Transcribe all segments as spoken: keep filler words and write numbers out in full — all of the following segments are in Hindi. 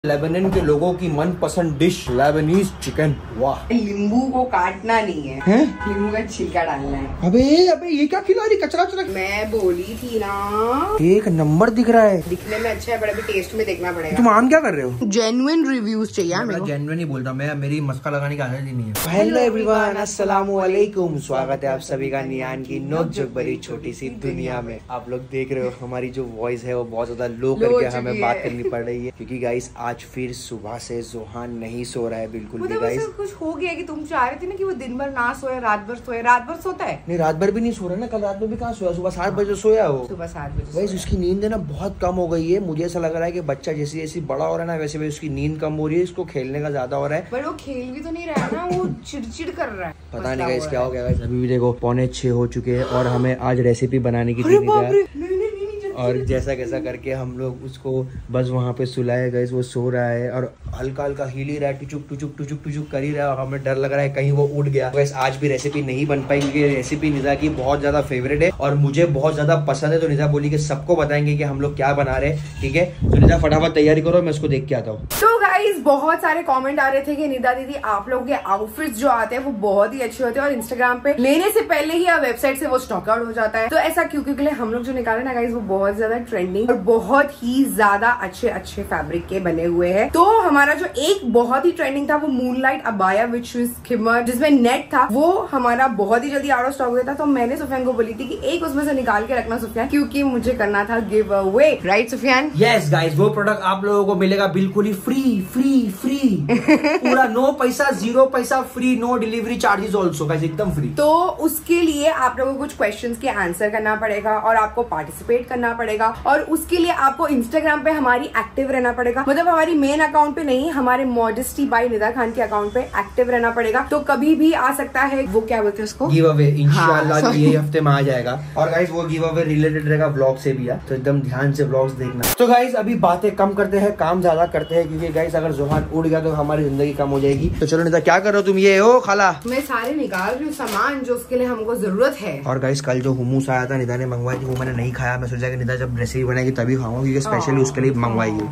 लेबनान के लोगों की मनपसंद डिश लेबनीज चिकन। वाह। नींबू को काटना नहीं है, है? नींबू का छिलका डालना है। अबे अबे ये क्या खिला रही, कचरा कचरा। मैं बोली थी ना, एक नंबर दिख रहा है, दिखने में अच्छा है बट अभी टेस्ट में देखना पड़ेगा। तुम आम क्या कर रहे हो? जेन्युइन रिव्यूज चाहिए मेरे को। जेन्युइन ही बोलता मैं, मेरी मस्का लगाने की आदत ही नहीं है। हेलो एवरीवन, अस्सलाम वालेकुम, स्वागत है आप सभी का नियान की नोक भरी छोटी सी दुनिया में। आप लोग देख रहे हो हमारी जो वॉइस है वो बहुत ज्यादा लो करके हमें बात करनी पड़ रही है, क्योंकि गाइस आज फिर सुबह से जोहान नहीं सो रहा है बिल्कुल भी। गाइस कुछ हो गया कि तुम चाह रहे थे ना कि वो दिन भर ना सोए, रात भर सोए। रात भर सोता है? नहीं, रात भर भी नहीं सो रहा ना, कल रात में भी कहाँ सोया, सुबह सात बजे सोया हो। सुबह सात बजे गाइस उसकी नींद है ना बहुत कम हो गई है। मुझे ऐसा लग रहा है कि बच्चा जैसे जैसे बड़ा हो रहा है ना वैसे वैसे उसकी नींद कम हो रही है, इसको खेलने का ज्यादा हो रहा है। पर वो खेल भी तो नहीं रहा है ना, वो चिड़चिड़ कर रहा है। पता नहीं गाइस क्या हो गया। गाइस अभी भी देखो पौने छह हो चुके हैं और हमें आज रेसिपी बनाने की थी, और जैसा कैसा करके हम लोग उसको बस वहाँ पे सुलाए। गए, वो सो रहा है और हल्का हल्का हिल ही रहा है, टुचुक टुचुक टुचुक टुचुक कर ही रहा है। हमें डर लग रहा है कहीं वो उड़ गया। वैसे आज भी रेसिपी नहीं बन पाई क्योंकि रेसिपी निदा की बहुत ज्यादा फेवरेट है और मुझे बहुत ज्यादा पसंद है। तो निदा बोली कि सबको बताएंगे कि हम लोग क्या बना रहे हैं, ठीक है? तो निदा फटाफट तैयारी करो, मैं उसको देख के आता हूँ। तो गाइस बहुत सारे कमेंट आ रहे थे कि निदा दीदी आप लोग के आउटफिट्स जो आते हैं वो बहुत ही अच्छे होते हैं और इंस्टाग्राम पे लेने से पहले ही वेबसाइट से वो स्टॉक आउट हो जाता है। तो ऐसा क्यों? क्योंकि हम लोग जो निकाले ना गाइस वो बहुत ज्यादा ट्रेंडिंग और बहुत ही ज्यादा अच्छे अच्छे फैब्रिक के बने हुए हैं। तो हमारा जो एक बहुत ही ट्रेंडिंग था वो मूनलाइट अबाया विच इज खिमर, जिसमें नेट था, वो हमारा बहुत ही जल्दी आउट ऑफ स्टॉक हो गया था। तो मैंने सुफियान को बोली थी कि एक उसमें से निकाल के रखना सुफियान, क्योंकि मुझे करना था giveaway. Right Sufiyan? Yes guys, वो प्रोडक्ट आप लोगों को मिलेगा बिल्कुल ही फ्री फ्री फ्री पूरा नो पैसा, जीरो पैसा, free, no delivery charges also guys, एकदम फ्री। तो उसके लिए आप लोगों को कुछ क्वेश्चंस के आंसर करना पड़ेगा और आपको पार्टिसिपेट करना पड़ेगा और उसके लिए आपको इंस्टाग्राम पे हमारी एक्टिव रहना पड़ेगा। मतलब हमारी मेन अकाउंट पे नहीं, हमारे मॉडेस्टी बाय निदा खान के अकाउंट पे एक्टिव रहना पड़ेगा। तो कभी भी आ सकता है, वो क्या बोलते हैं उसको, गिव अवे। इंशाल्लाह हाँ, ये हफ्ते में आ जाएगा। और गाइस वो गिव अवे रिलेटेड रहेगा व्लॉग से भी, तो एकदम ध्यान से व्लॉग्स देखना। तो गाइस अभी बातें कम करते हैं, काम ज्यादा करते हैं, क्योंकि गाइस अगर जोहान उड़ गया तो हमारी जिंदगी कम हो जाएगी। तो चलो निदा, क्या कर रहे हो तुम? ये हो खाला? मैं सारे निकाल रही हूँ सामान जो उसके लिए हमको जरूरत है। और गाइस कल जो हुमूस आया था निदा ने मंगवाई थी, वो मैंने नहीं खाया। मैं सोचा कि निदा जब रेसिपी बनाएगी तभी खाऊंगा, क्योंकि स्पेशली उसके लिए मंगवाई है।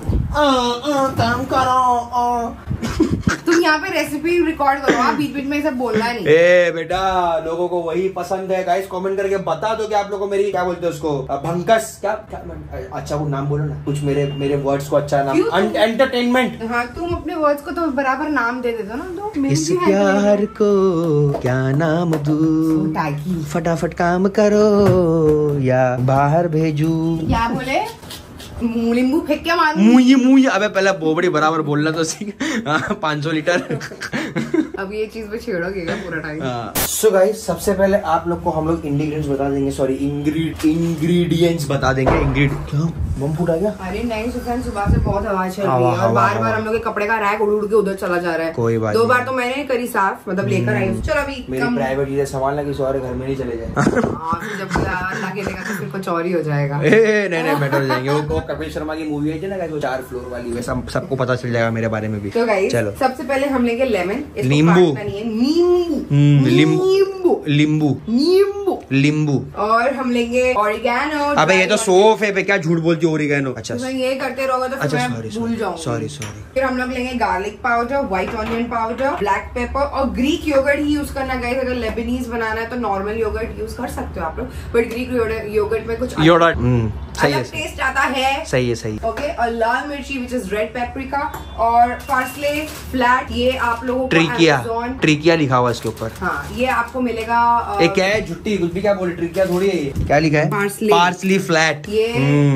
काम करो। तुम यहाँ पे रेसिपी रिकॉर्ड करो, आप बीच बीच में सब बोलना नहीं। ए बेटा, लोगों को वही पसंद है। गाइस कमेंट करके बता दो कि आप लोगों को मेरी क्या बोलते हैं उसको, भंकस क्या, क्या अच्छा वो नाम बोलो ना, कुछ मेरे मेरे वर्ड्स को अच्छा नाम, एंटरटेनमेंट। हाँ तुम अपने वर्ड्स को तो बराबर नाम दे देते हो ना। तो इस प्यार को क्या नाम दूं, फटाफट काम करो या बाहर भेजू। क्या बोले? नींबू फेंक के मारूं? मुझे मुझे अबे पहले बोबड़ी बराबर बोलना तो सीख। पाँच सौ लीटर। अब ये चीज पे छेड़ोगे क्या पूरा टाइम? सो गाइस सबसे पहले आप लोग को हम लोग इंग्रेडिएंट्स बता देंगे, सॉरी इंग्रेडिएंट्स बता देंगे। इंग्रेडिएंट क्या बम फूटा गया? अरे नहीं सुफियान, सुबह से बहुत हवा चल रही है और बार बार हम लोग के कपड़े का रैक उड़ उड़ के उधर चला जा रहा है। कोई बात दो बार तो मैंने करी साफ, मतलब लेकर आई। चलो अभी मेरी प्राइवेट चीजें संभालना, किसी और घर में नहीं चले जाए। जब अल्लाह के लेगा तो फिर कुछ और ही हो जाएगा। नहीं नहीं बेटर हो जाएंगे। वो कपिल शर्मा की मूवी है ना गाइस, वो चार फ्लोर वाली, वैसा सबको पता चल जाएगा मेरे बारे में भी। तो गाइस चलो सबसे पहले हम लेंगे लेमन, नींबू, नींबू नींबू नींबू नींबू नींबू और हम लेंगे ऑरिगेनो। अबे ये तो सौंफ है, क्या झूठ बोलती है ऑरिगेनो। अच्छा ये करते रहोगे तो अच्छा, मैं सॉरी भूल जाऊंगी। Sorry sorry. फिर हम लोग लेंगे garlic powder, white onion powder, black pepper और ग्रीक योगर्ट ही यूज करना गाइस। अगर लेबनीज बनाना है तो नॉर्मल योगर्ट यूज कर सकते हो आप लोग, बट ग्रीक योगर्ट में कुछ अलग टेस्ट आता है। सही है सही। ओके, और लाल मिर्ची विच इज रेड पेपरिका और पार्सले फ्लैट, ये आप लोगों को ट्रिकिया ट्रिकिया लिखा हुआ इसके ऊपर। हाँ ये आपको मिलेगा। एक क्या है झुट्टी कुछ भी क्या बोले, ट्रिकिया थोड़ी है ये। क्या लिखा है? Parsley parsley flat. ये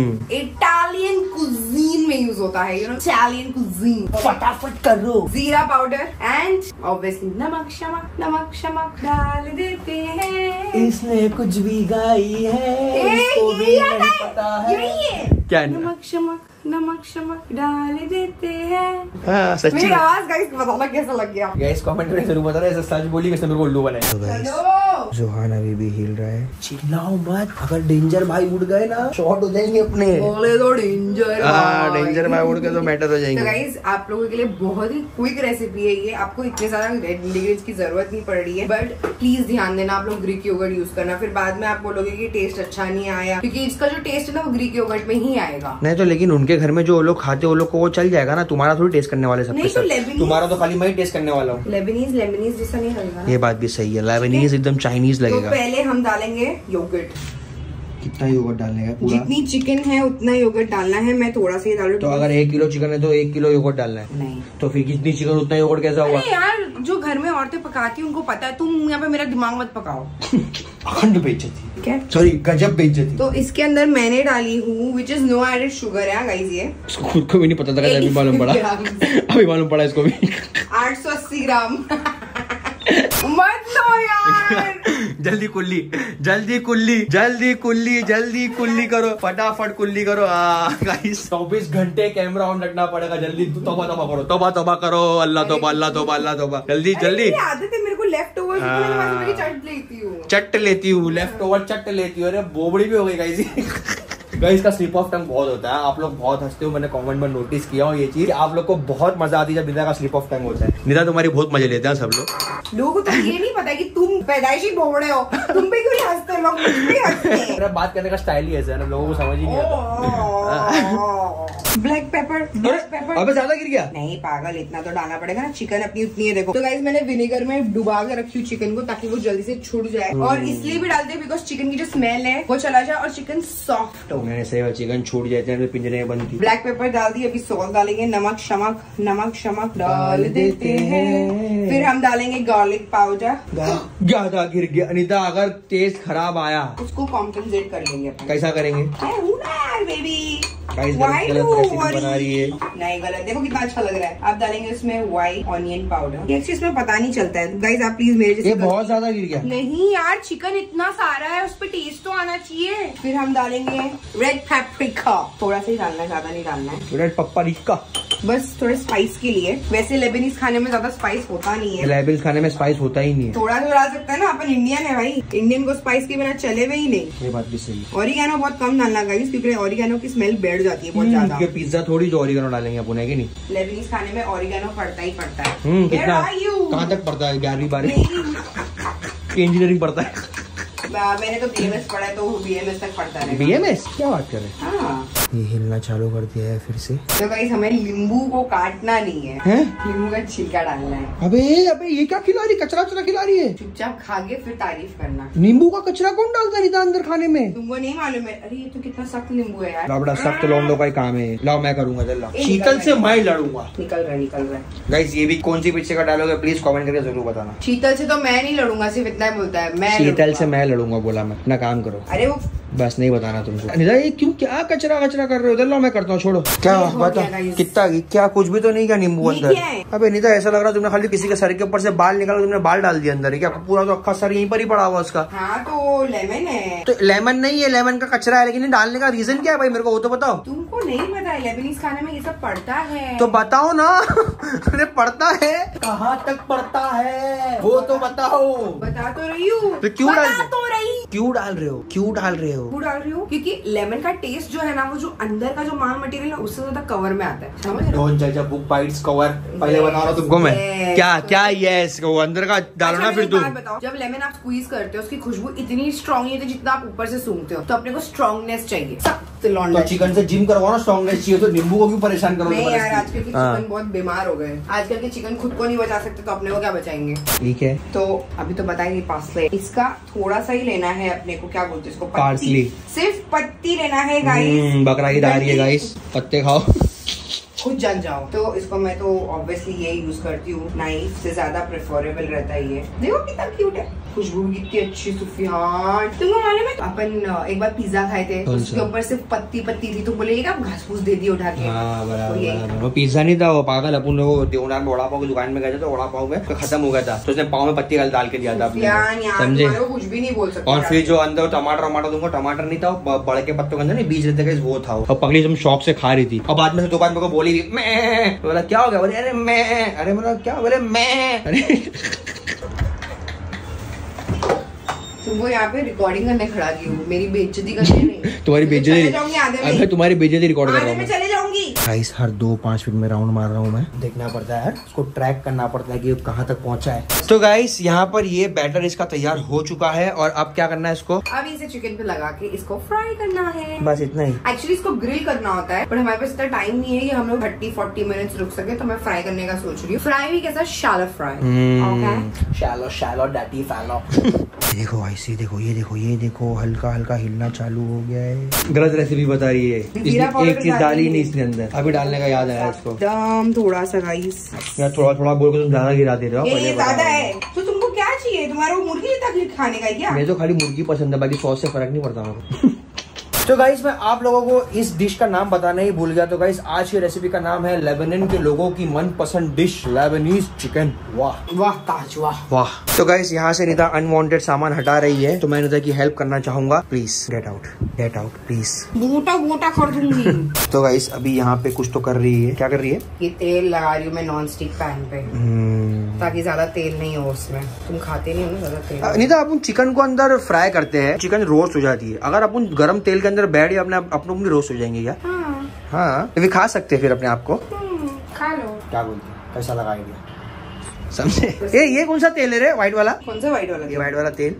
इटालियन कुजीन में यूज होता है, यू नो, इटालियन कुजीन। फटाफट करो। जीरा पाउडर एंड ऑब्वियसली नमक शमक, नमक शमक डाल देते हैं। इसने कुछ भी गाई है, इसको भी नहीं पता है। यही है क्या? नमक शमक, नमक शमक डाल देते हैं। हाँ, सच्ची मेरी आवाज गाइस बताना कैसा लग गया? गाइस कमेंट में जरूर बताना, ऐसा सच बोली किसने मेरे को उल्लू बनाया। हेलो, जोहान अभी भी हिल रहा है, चिल्लाओ मत, अगर डेंजर भाई उड़ गए ना शॉर्ट हो जाएंगे अपने। बोले तो डेंजर हाँ डेंजर भाई उड़ गए तो मैटर हो जाएंगे। तो गाइस आप लोगों के लिए बहुत ही क्विक रेसिपी है ये, आपको इतने सारा इंग्रेडिएंट्स की जरूरत नहीं पड़ रही है, बट प्लीज ध्यान देना आप लोग ग्रीक योगर्ट यूज करना। फिर बाद में आप बोलोगे कि टेस्ट अच्छा नहीं आया, क्योंकि इसका जो टेस्ट है ना वो ग्रीक योगर्ट में ही आएगा। नहीं तो लेकिन उनके उनके घर में जो वो लोग खाते वो लोग को वो चल जाएगा ना, तुम्हारा थोड़ी टेस्ट करने वाले सबके साथ, तुम्हारा तो खाली मैं ही टेस्ट करने वाला हूँ। लेबनीज लेबनीज जैसा नहीं लगेगा। ये बात भी सही है, लेबनीज एकदम चाइनीज लगेगा। तो पहले हम डालेंगे योगर्ट। कितना योगर्ट डालने का? पूरा जितनी चिकन है उतना योगर्ट डालना है। मैं थोड़ा सा ही डालू। तो अगर एक किलो चिकन है तो एक किलो योगर्ट डालना है? नहीं। तो फिर जितनी चिकन उतना योगर्ट कैसा हुआ? यार जो घर में औरतें पकाती उनको पता है, तुम यहाँ पे मेरा दिमाग मत पकाओ। अखंड बेइज्जती, क्या सॉरी गजब बेइज्जती। तो इसके अंदर मैंने डाली हूँ which is no added sugar है गाइस। ये इसको खुद को भी नहीं पता था, अभी मालूम पड़ा अभी मालूम पड़ा इसको भी। आठ सौ अस्सी ग्राम मत लो यार। जल्दी कुल्ली जल्दी कुल्ली जल्दी कुल्ली जल्दी कुल्ली करो, फटाफट कुल्ली करो। गाइस चौबीस घंटे कैमरा ऑन रखना पड़ेगा। जल्दी तौबा तौबा करो, तौबा तौबा करो। अल्लाह तौबा अल्लाह तौबा अल्लाह तौबा। जल्दी जल्दी। आदत है मेरे को लेफ्ट ओवर चट लेती हूँ चट लेती हूँ लेफ्ट ओवर चट लेती हूँ। अरे बोबड़ी भी हो गई गाइस। गाइस का स्लिप ऑफ टंग बहुत होता है, आप लोग बहुत हंसते हो। मैंने कमेंट में नोटिस किया हूँ ये चीज, आप लोग को बहुत मजा आती है जब निदा का स्लिप ऑफ टंग होता है। निदा तुम्हारी बहुत मजे लेते हैं सब लोग। लोगों को तो ये नहीं पता कि तुम पैदाइशी भोबड़े हो, तुम पे क्यों नहीं हंसते लोग? मुझ पे हंसते हैं। मेरा बात करने का स्टाइल ही ऐसा है ना, लोगों को समझ ही नहीं आता। ब्लैक पेपर ब्लैक पेपर अबे ज्यादा गिर गया। नहीं पागल, इतना तो डालना पड़ेगा ना, चिकन अपनी उतनी है। देखो तो गाइस मैंने विनेगर में डुबा के रखी हूँ चिकन को ताकि वो जल्दी से छूट जाए, और इसलिए भी डालते हैं बिकॉज चिकन की जो स्मेल है वो चला जाए और चिकन सॉफ्ट हो। मैंने सही चिकन छूट जाते हैं पिंजरे में बंद की। ब्लैक पेपर डाल दी, अभी सॉल्ट डालेंगे, नमक शमक नमक शमक डाल देते हैं। फिर हम डालेंगे गार्लिक पाउडर। ज्यादा गिर गया अनीता, अगर टेस्ट खराब आया उसको कॉम्पेंसेट कर लेंगे। कैसा करेंगे? बेबी बना रही है। नहीं गलत, देखो कितना अच्छा लग रहा है। आप डालेंगे उसमें व्हाइट ऑनियन पाउडर। ये चीज में पता नहीं चलता है गाइस, आप प्लीज मेरे जैसे। ये बहुत ज्यादा गिर गया। नहीं यार, चिकन इतना सारा है, उस पर टेस्ट तो आना चाहिए। फिर हम डालेंगे रेड पेपरिका, थोड़ा सा ही डालना है, ज्यादा नहीं डालना है। रेड पेपरिका बस थोड़े स्पाइस के लिए। वैसे लेबनीज खाने में ज्यादा स्पाइस होता नहीं है। लेबनीज खाने में स्पाइस होता ही नहीं है। थोड़ा तो डाल सकता है ना, अपन इंडियन है भाई, इंडियन को स्पाइस के बिना चले हुए ही नहीं। ये बात भी सही है। ऑरिगेनो बहुत कम डालना गाइस, क्योंकि ऑरिगेनो की स्मेल बैठ जाती है बहुत ज्यादा। पिज्जा थोड़ी जो ऑरिगेनो डालेंगे अपन, है कि नहीं? लेबनीज खाने में ऑरिगेनो पड़ता ही पड़ता है। हम्म, कितना कहाँ तक पड़ता है? ग्यारहवीं बारहवीं इंजीनियरिंग पड़ता है। मैंने तो बीएमएस पढ़ा है, तो बीएमएस तक पढ़ता है। बीएमएस क्या बात कर रहे हैं? हाँ। ये हिलना चालू कर दिया है फिर से। तो गाइस हमें नींबू को काटना नहीं है, है? नींबू का छिलका डालना है। अबे अबे ये क्या खिला रही, कचरा कचरा खिला रही है। चुपचाप खा के फिर तारीफ करना। नींबू का कचरा कौन डालता है अंदर खाने में? तुमको नहीं मालूम है? अरे ये तो कितना सख्त नींबू है यार। बड़ा सख्त लौंडों का ही काम है। लाओ मैं करूंगा, चल लाओ। शीतल से मैं लड़ूंगा। निकल रहा है निकल रहा है। गाइस ये भी कौन सी पिक्चर का डायलॉग है, प्लीज कमेंट करके जरूर बताना। शीतल से तो मैं नहीं लड़ूंगा, सिर्फ इतना ही बोलता है मैं। शीतल से मैं लड़ूंगा बोला मैं, अपना काम करो। अरे वो बस नहीं बताना तुमको। निदा ये क्यों, क्या कचरा कचरा कर रहे हो? लो मैं करता हूँ, छोड़ो। क्या बता, कितना क्या कुछ भी तो नहीं क्या नींबू अंदर? अबे निदा ऐसा लग रहा है तुमने खाली किसी के सर के ऊपर से बाल निकाला, तुमने बाल डाल दिया अंदर। क्या पूरा तो अक्खा सर यहीं पर ही पड़ा हुआ उसका? हाँ तो लेमन है। तो लेमन नहीं है, लेमन का कचरा है, लेकिन डालने का रीजन क्या है भाई, मेरे को वो तो बताओ। तुमको नहीं पता है लेबनीज खाने में ये सब पड़ता है? तो बताओ ना। अरे पड़ता है, कहाँ तक पड़ता है वो तो बताओ। बता तो रही हूँ। तो क्यों डाल तो रही क्यों डाल रहे हो क्यों डाल रहे हो क्यों डाल रही हो? क्योंकि लेमन का टेस्ट जो है ना, वो जो अंदर का जो माल मटेरियल है उससे ज्यादा कवर में आता है, समझ रहे हो? डोंट जज a book by its cover. पहले बता रहा तुमको मैं क्या क्या यस वो अंदर का डालो ना। फिर तुम बताओ, जब लेमन आप स्क्वीज करते हो उसकी खुशबू इतनी स्ट्रॉन्ग नहीं होती जितना आप ऊपर से सूंघते हो, तो अपने को स्ट्रॉन्गनेस चाहिए। तो चिकन से जिम करवाओ ना, स्ट्रॉन्गनेस चाहिए तो नींबू को क्यों परेशान करो? नहीं यार, आजकल के चिकन बहुत बीमार हो गए। आजकल के चिकन खुद को नहीं बचा सकते, तो अपने को क्या बचाएंगे? ठीक है, तो अभी तो बताएंगे पार्सले। इसका थोड़ा सा ही लेना है अपने को, क्या बोलते हैं इसको? पार्सली। सिर्फ पत्ती लेना है गाइस। बकरा की दाल है गाइस, पत्ते खाओ खुद जान जाओ। तो इसको मैं तो ऑब्वियसली ये यूज करती हूँ, नाइफ से ज्यादा प्रेफरेबल रहता है ये। देखो कितना क्यूट है, खुशबू कितनी अच्छी सुफियान। तुमको मालूम है अपन एक बार पिज्जा खाए थे, उसके ऊपर सिर्फ पत्ती पत्ती थी, तो बोले घास फूस दे दी उठा के। हाँ, बराबर। वो पिज्जा नहीं था, वो पागल अपन लोग देवनार में वड़ा पाव की दुकान में गए थे, तो वड़ा पाव में खत्म हो गया था, तो उसने पाव में पत्ती डाल के दिया था, समझे? कुछ भी नहीं बोल सकते। और फिर जो अंदर टमाटर टमाटर तुमको टमाटर नहीं था, बड़े के पत्तों के अंदर बीज रहते थे, वो था। और पगली तुम शौक से खा रही थी, और बाद में दो बार मेरे को बोली मैं, बोला क्या हो गया? बोले अरे मैं, अरे बोला क्या? बोले मैं। अरे तुमको यहाँ पे रिकॉर्डिंग करने खड़ा की हूँ, मेरी बेइज्जती करने नहीं। तुम्हारी बेइज्जती, अबे तुम्हारी बेइज्जती रिकॉर्ड कर रहा हूँ। चले जाऊंगी। गाइस हर दो पाँच मिनट में राउंड मार रहा हूँ मैं, देखना पड़ता है, उसको ट्रैक करना पड़ता है कि कहाँ तक पहुँचा है। तो गाइस यहाँ पर ये बैटर इसका तैयार हो चुका है और अब क्या करना है इसको, अब इसे चिकन पे लगा के इसको फ्राई करना है, बस इतना ही। एक्चुअली इसको ग्रिल करना होता है, पर हमारे पास इतना टाइम नहीं है कि हम लोग थर्टी फोर्टी मिनट्स रुक सके, तो मैं फ्राई करने का सोच रही हूँ। फ्राई भी कैसा, shallow fry, okay, shallow shallow डैटी फैलो। देखो ऐसे देखो, ये देखो ये देखो हल्का हल्का हिलना चालू हो गया है। गलत रेसिपी बता रही है, एक चीज डाली नहीं इसके अंदर, अभी डालने का याद आया इसको। दम थोड़ा सा गाइस, यार थोड़ा थोड़ा बोल के तुम ज्यादा गिरा दे रहे हो। ये ज्यादा है तो तुमको क्या चाहिए, तुम्हारा वो मुर्गी तक खाने का क्या? मैं तो खाली मुर्गी पसंद है, बाकी सॉस से फर्क नहीं पड़ता मुझे। तो गाइस मैं आप लोगों को इस डिश का नाम बताना ही भूल गया। तो गाइस आज की रेसिपी का नाम है लेबनान के लोगों की मनपसंद डिश लेबनीज चिकन। वाह वाह ताज वाह वाह। तो गाइस यहाँ से निदा अनवांटेड सामान हटा रही है, तो मैं निदा की हेल्प करना चाहूंगा। Please get out get out please, गोटा गोटा कर दूंगी। तो गाइस अभी यहाँ पे कुछ तो कर रही है, क्या कर रही है? ये तेल लगा रही हूँ मैं नॉन स्टिक पैन पे, ताकि ज्यादा तेल नहीं हो उसमें। तुम खाते नहीं हो ना ज्यादा तेल। निदा अपन चिकन को अंदर फ्राई करते हैं, चिकन रोस्ट हो जाती है। अगर अपन गरम तेल के अंदर बैठ अपने अपने अपने रोस्ट हो जाएंगे क्या? हाँ हाँ तो खा सकते हैं फिर अपने आप को। खा लो। क्या बोलते हैं, कैसा लगा आइडिया? समझे? ए ये कौन सा तेल है रे, व्हाइट वाला? कौन सा व्हाइट वाला? ये व्हाइट वाला तेल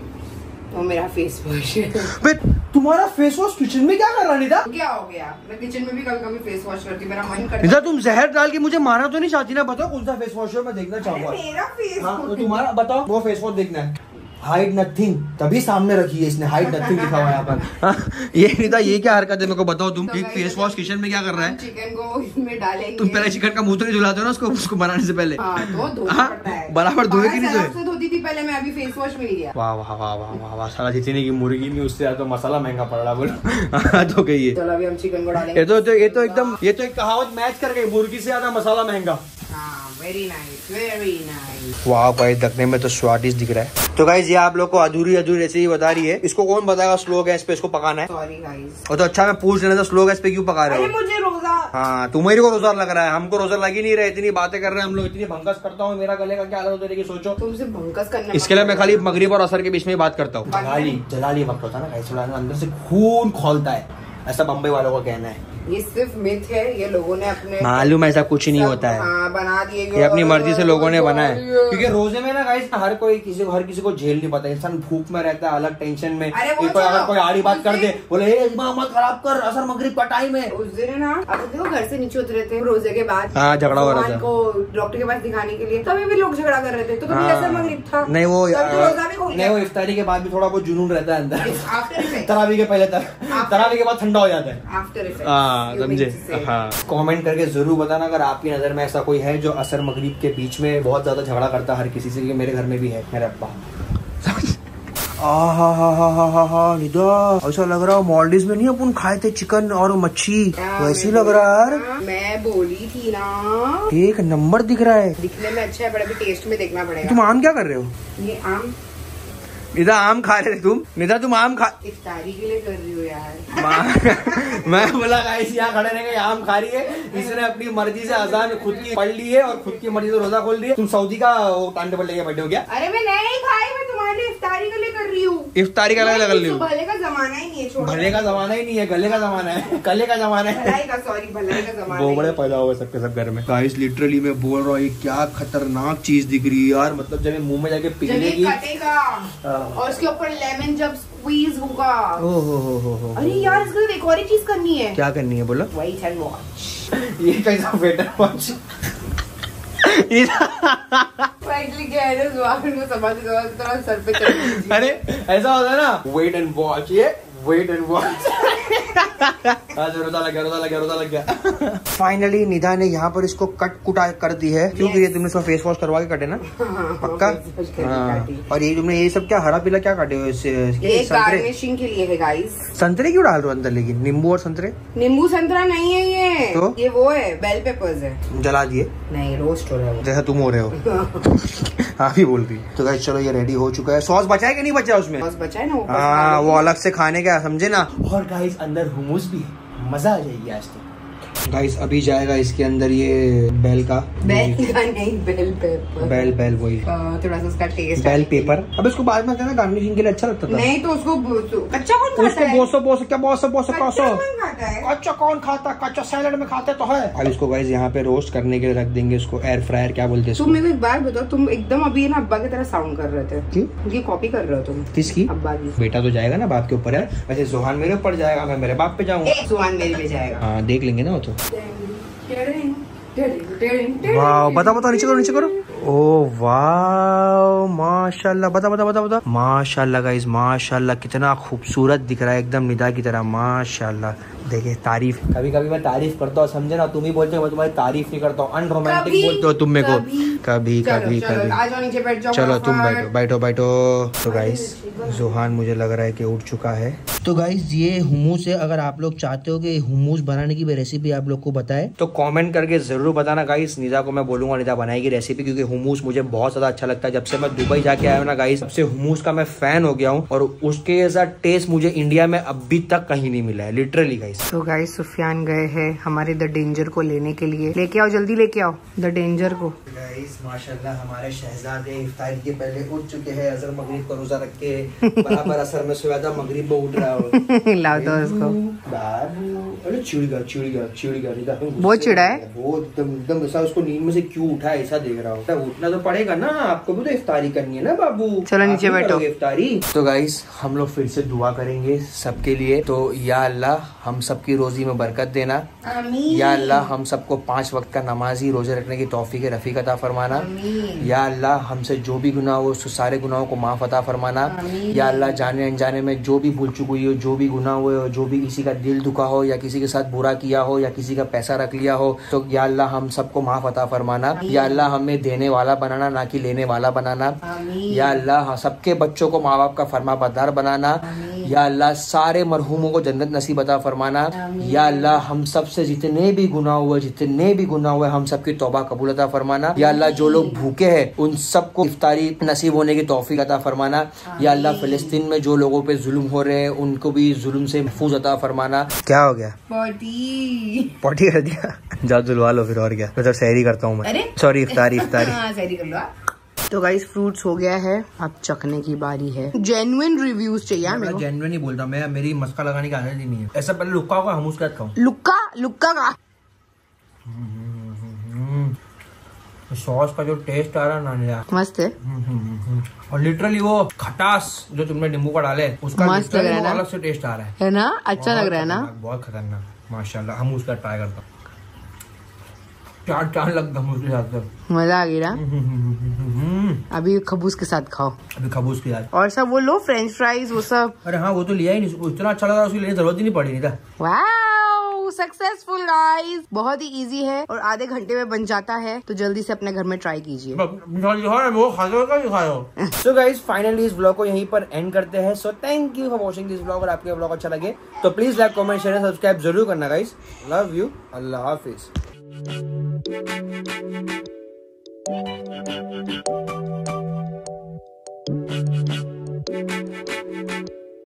वो मेरा फेस वॉश है। तुम्हारा फेस वॉश किचन में क्या कर रहा निदा? क्या हो गया, मैं किचन में भी कभी कभी फेस वॉश करती, मेरा मन करता। निदा तुम जहर डाल के मुझे मारना तो नहीं चाहती ना? बताओ कौन सा फेस वॉश है, मैं देखना चाहूंगा। मेरा फेस हाँ, तो तुम्हारा बताओ, वो फेस वॉश देखना है। हाइड नथिंग तभी सामने रखी है इसने, हाइड नथिंग लिखा हुआ है यहाँ पर। ये निदा ये क्या हरकत है, मेरे को बताओ तुम। एक फेस वॉश किचन में क्या कर रहा है? चिकन को इसमें डालेंगे। तुम पहले चिकन का मुंह तो नहीं धुलाते हो ना उसको, उसको बनाने से पहले? हाँ, तो धोना पड़ता है। बराबर धोए कि नहीं धोए? धोती थी पहले मैं, अभी फेस वॉश मिल गया। वाह वाह वाह वाह वाह वाह, साला जितने की मुर्गी नहीं उससे तो मसाला महंगा पड़ रहा बोलो। तो कही है। चलो अभी हम चिकन को डालेंगे। ये तो ये तो एकदम, ये तो एक कहावत मैच कर गई, मुर्गी से ज्यादा मसाला महंगा। Very nice very nice. वाह भाई देखने में तो स्वादिष्ट दिख रहा है। तो गाइस ये आप लोग को अधूरी अधूरी रेसिपी बता रही है, इसको कौन बताएगा स्लो गैस पे इसको पकाना है? Sorry guys. और तो अच्छा मैं पूछ लेना था स्लो गैस पे क्यों पका रहे हो? अरे मुझे रोजा। हाँ तुम्हारी को रोजा लग रहा है, हमको रोजा लग ही नहीं रहा है। इतनी बातें कर रहे हैं हम लोग, इतनी भंकस करता हूँ, मेरा गले का क्या हालत होता है सोचो। तुमसे भंकस करना, इसके लिए मैं खाली मगरिब और असर के बीच में बात करता हूँ। जलाली जलाली वक्त होता है ना, कैसे अंदर से खून खोलता है, ऐसा बम्बई वालों का कहना है। ये सिर्फ मिथ है, ये लोगों ने अपने मालूम ऐसा कुछ नहीं होता है। हाँ, बना दिए, ये अपनी मर्जी से लोगों ने बनाया, क्योंकि रोजे में ना गाइस हर कोई किसी को हर किसी को झेल नहीं पाता। इंसान भूख में रहता है, अलग टेंशन में। कोई अगर कोई आड़ी बात कर दे, बोले मत खराब कर, असर मगरिब का टाइम है। उस दिन ना अब देखो घर से नीचे उतरे थे रोजे के बाद, हाँ झगड़ा हो रहा था को डॉक्टर के पास दिखाने के लिए, तभी भी लोग झगड़ा कर रहे थे। तो कभी असर मगरिब था नहीं, वो नहीं, वो इफ्तारी के बाद भी थोड़ा बहुत जुनून रहता है अंदर। तरावी के पहले तक, तरावी के बाद ठंडा हो जाता है। आफ्टर इफेक्ट समझे? हाँ कमेंट करके जरूर बताना अगर आपकी नजर में ऐसा कोई है जो असर मगरिब के बीच में बहुत ज्यादा झगड़ा करता है हर किसी से, कि मेरे घर में भी है मेरा अब्बा। हा हा हा हा हा हा निदा ऐसा लग रहा है मॉलडीव में नहीं अपन खाए थे चिकन और मच्छी, वैसे लग रहा है यार। मैं बोली थी ना, एक नंबर दिख रहा है, दिखने में अच्छा है, बड़ा भी टेस्ट में देखना पड़ेगा। तुम आम क्या कर रहे हो? ये आम निदा आम खा रहे थे तुम? निदा तुम आम खा, इफ्तारी के लिए कर रही हो यार। मैं बोला गाइस यहाँ खड़े रह गए आम खा रही है, इसने अपनी मर्जी से अजान खुद की पढ़ ली है और खुद की मर्जी से रोजा खोल दी है। तुम सऊदी का वो टाइम टेबल लेके बैठे हो क्या? अरे मैं नहीं खाई, मैं तुम्हारे इफ्तारी के लिए कर रही हूँ। इफ्तारी का लगा रही हूँ। भले का जमाना ही नहीं है, भले का जमाना ही नहीं है, गले का जमाना है, गले का जमाना है। भलाई का, सॉरी भलाई का जमाना। वो बड़े पैदा हुए सबके सब घर में। गाइस लिटरली मैं बोल रहा हूँ क्या खतरनाक चीज दिख रही है यार, मतलब जब मुंह में जाके पिघलेगी और उसके ऊपर लेमन जब स्क्वीज होगा। ओ हो हो हो हो। अरे यार इसको एक और चीज करनी है। क्या करनी है बोलो? Wait and watch. ये कैसा वेट एंड वॉच? सर पे चढ़। अरे ऐसा होता है ना, वेट एंड वॉच, ये वेट एंड वॉच। रोजा लग गया रोजा लग गया रोजा लग गया। फाइनली निधा ने यहाँ पर इसको कट कुटा कर दी है, क्योंकि ये तुमने इसको फेस वॉश करवा के कटे ना पक्का। हाँ। और ये तुमने ये सब क्या हरा पीला क्या काटे हो? इससे गार्निशिंग के लिए है गाइस। संतरे क्यों डाल रहे हो अंदर? लेकिन नींबू और संतरे? नींबू संतरा नहीं है ये, तो? ये वो है बेल पेपर्स है। जला दिए? नहीं, रोस्ट हो रहा है जैसा तुम हो रहे हो। हाँ भी बोल रही। तो गाइस चलो ये रेडी हो चुका है। सॉस बचा है कि नहीं बचा उसमें? सॉस बचा है ना, हाँ वो अलग से खाने का, समझे ना। और गाइस अंदर हुमूस भी है, मजा आ जाएगी आज तो। गाइस अभी जाएगा इसके अंदर ये बेल का बेल का नहीं बेल पेपर बेल बेल वही थोड़ा सा उसका टेस्ट बेल पेपर। अब इसको बाद में कहना गार्निशिंग के लिए अच्छा लगता था। नहीं तो उसको कच्चा कौन खाता है? बोसो बोसो क्या बोसो बोसो कच्चा कौन खाता है? कच्चा कौन खाता है? कच्चा सैलेड में खाते तो है। अब इसको गाइस यहाँ पे रोस्ट करने के लिए रख देंगे इसको। एयर फ्रायर क्या बोलते हैं? तुम मेरे को एक बात बताओ, तुम एकदम अभी ना अब्बा की तरह साउंड कर रहे थे। क्यों? ये कॉपी कर रहे हो तुम। किसकी? अब्बा की। बेटा तो जाएगा ना बाप के ऊपर है। वैसे सुहान मेरे ऊपर जाएगा, मैं मेरे बाप पे जाऊंगा। सुहान मेरे पे जाएगा। हाँ देख लेंगे ना वो तो। वाह बता बता नीचे करो नीचे करो। ओ वाह माशाल्लाह। बता बता बता बता माशाल्लाह गाइस माशाल्लाह कितना खूबसूरत दिख रहा है एकदम निदा की तरह माशाल्लाह। देखिए तारीफ कभी कभी मैं तारीफ करता हूँ समझे ना, तुम ही बोलते हो मैं तुम्हारी तारीफ नहीं करता हूँ। अनरोमांटिक बोलते हो तुम मेरे को कभी कभी कभी। चलो तुम बैठो बैठो बैठो। तो गाइस जुहान मुझे लग रहा है कि उठ चुका है। तो गाइस ये हुमूस है। अगर आप लोग चाहते हो कि हुमूस बनाने की भी रेसिपी आप लोग को बताए तो कमेंट करके जरूर बताना गाइस। निदा को मैं बोलूंगा निदा बनाएगी रेसिपी, क्योंकि हुमूस मुझे बहुत ज्यादा अच्छा लगता है। जब से मैं दुबई जाके आया हूँ ना गाइस, सबसे हुमूस का मैं फैन हो गया हूँ और उसके जैसा टेस्ट मुझे इंडिया में अभी तक कहीं नहीं मिला है लिटरली गाइस। तो गाइस सुफियान गए हैं हमारे द डेंजर को लेने के लिए। लेके आओ जल्दी लेके आओ द डेंजर को। गाइस माशाल्लाह हमारे शहजादे इफ्तारी के पहले उठ चुके हैं। असर मगरिब का रोजा रख के बराबर असर में सोया था, मगरिब में उठ रहा हो। लाओ दो उसको। अरे चिड़ गया चिड़ गया चिड़ गया। बहुत चिड़ा है वो एकदम एकदम ऐसा उसको नींद में से क्यों उठा ऐसा देख रहा हूँ। उठना तो पड़ेगा ना, आपको भी तो इफ्तारी करनी है ना बाबू। चलो नीचे बैठो इफ्तारी। तो गाइस हम लोग फिर से दुआ करेंगे सबके लिए। तो या अल्लाह हम सबकी रोजी में बरकत देना। आमीन। या अल्लाह हम सबको पांच वक्त का नमाजी रोजे रखने की तौफीक रफीक अता फरमाना। या अल्लाह हमसे जो भी गुनाह हो उस सारे गुनाहों को माफ अता फरमाना। या अल्लाह जाने अनजाने में जो भी भूल चुकी हुई हो, जो भी गुनाह हुए हो, जो भी किसी का दिल दुखा हो या किसी के साथ बुरा किया हो या किसी का पैसा रख लिया हो, तो या अल्लाह हम सबको माफ अता फरमाना। या अल्लाह हमें देने वाला बनाना ना कि लेने वाला बनाना। या अल्लाह सबके बच्चों को माँ बाप का फरमा बरदार बनाना। या अल्लाह सारे मरहूमों को जन्नत नसीब अता फरमाना। या अल्लाह हम सब से जितने भी गुनाह हुए जितने भी गुनाह हुए हम सबकी तौबा कबूल अता फरमाना। या अल्लाह जो लोग भूखे हैं उन सबको इफ्तारी नसीब होने की तौफीक अता फरमाना। या अल्लाह फिलिस्तीन में जो लोगों पे जुल्म हो रहे हैं उनको भी जुल्म से महफूज अता फरमाना। क्या हो गया? पॉटी पॉटी कर दिया। जाओ धुलवा लो फिर और क्या। मैं तो सहरी करता हूँ मैं। सॉरी इफ्तारी इफ्तारी सहरी कर लो। तो गाइस फ्रूट्स हो गया है, अब चखने की बारी है। जेन्युइन रिव्यूज चाहिए मेरे को। जेन्युइन ही बोलता मैं, मेरी मस्का लगाने की आदत ही नहीं है। ऐसा पहले लुक्का होगा हम उसका खाऊं। लुक्का लुक्का का सॉस का जो टेस्ट आ रहा है ना मस्त है। और लिटरली वो खटास जो तुमने नींबू का डाले उसका मस्त लग रहा है ना, अलग से टेस्ट आ रहा है है ना? अच्छा लग रहा है ना, बहुत खतरनाक माशाल्लाह। हम उसका ट्राई करता हूँ। चार चार लगता हूँ उसके साथ। मजा आ गया ना। अभी खबूस के साथ खाओ। अभी खबूस के साथ और सब वो लो फ्रेंच फ्राइज वो सब। अरे हाँ वो तो लिया ही नहीं, इतना अच्छा लगा उसकी लेने जरूरत ही नहीं पड़ी नहीं था। वाओ सक्सेसफुल गाइस, बहुत ही इजी है और आधे घंटे में बन जाता है। तो जल्दी से अपने घर में ट्राई कीजिए। सो गाइस फाइनली इस ब्लॉग को यहीं पर एंड करते हैं। So thank you for watching this blog. और आपके ब्लॉग अच्छा लगे तो please like comment share subscribe जरूर करना गाइस। लव यू, अल्लाह हाफिज। Thank you.